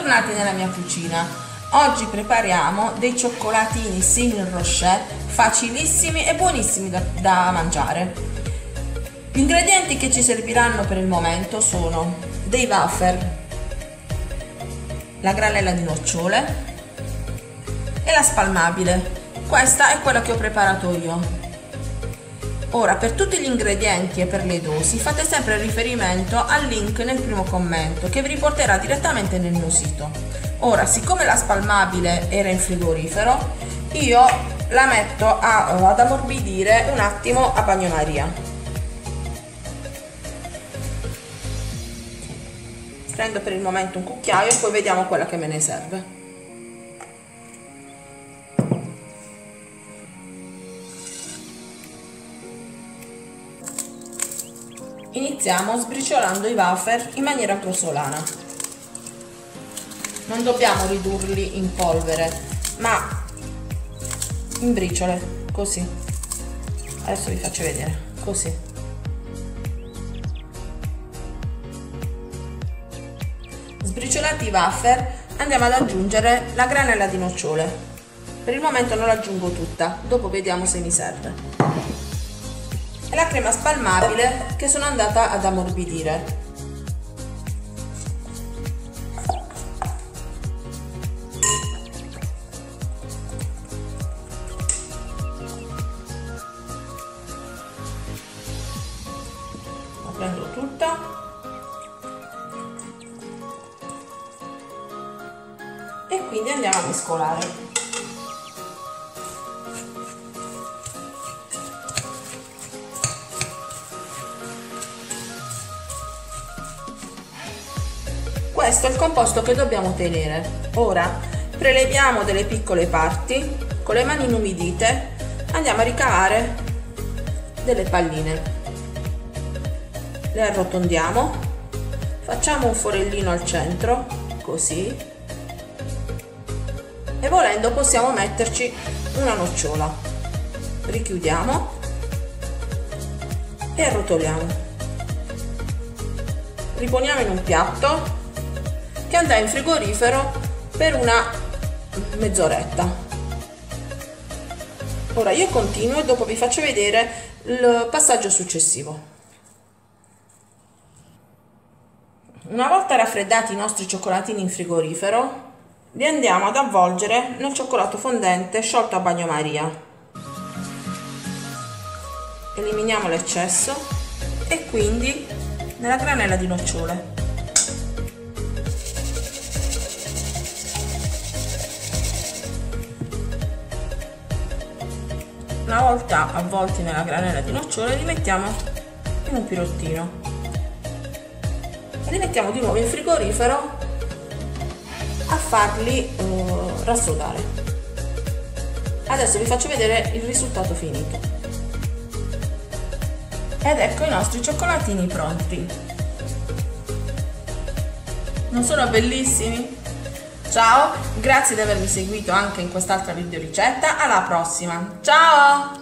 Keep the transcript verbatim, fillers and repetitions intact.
Bentornati nella mia cucina. Oggi prepariamo dei cioccolatini Signes Rocher facilissimi e buonissimi da, da mangiare. Gli ingredienti che ci serviranno per il momento sono dei wafer, la granella di nocciole e la spalmabile. Questa è quella che ho preparato io. Ora, per tutti gli ingredienti e per le dosi fate sempre riferimento al link nel primo commento che vi riporterà direttamente nel mio sito. Ora, siccome la spalmabile era in frigorifero, io la metto a, ad ammorbidire un attimo a bagnomaria. Prendo per il momento un cucchiaio e poi vediamo quella che me ne serve. Iniziamo sbriciolando i wafer in maniera grossolana. Non dobbiamo ridurli in polvere, ma in briciole, così. Adesso vi faccio vedere, così. Sbriciolati i wafer, andiamo ad aggiungere la granella di nocciole. Per il momento non l'aggiungo tutta, dopo vediamo se mi serve. E la crema spalmabile che sono andata ad ammorbidire. La prendo tutta e quindi andiamo a mescolare. Questo è il composto che dobbiamo ottenere. Ora preleviamo delle piccole parti, con le mani inumidite andiamo a ricavare delle palline, le arrotondiamo, facciamo un forellino al centro, così, e volendo possiamo metterci una nocciola, richiudiamo e arrotoliamo, riponiamo in un piatto che andrà in frigorifero per una mezz'oretta. Ora io continuo e dopo vi faccio vedere il passaggio successivo. Una volta raffreddati i nostri cioccolatini in frigorifero, li andiamo ad avvolgere nel cioccolato fondente sciolto a bagnomaria. Eliminiamo l'eccesso e quindi nella granella di nocciole. Una volta avvolti nella granella di nocciole li mettiamo in un pirottino e li mettiamo di nuovo in frigorifero a farli uh, rassodare. Adesso vi faccio vedere il risultato finito. Ed ecco i nostri cioccolatini pronti. Non sono bellissimi? Ciao, grazie di avermi seguito anche in quest'altra video ricetta, alla prossima, ciao!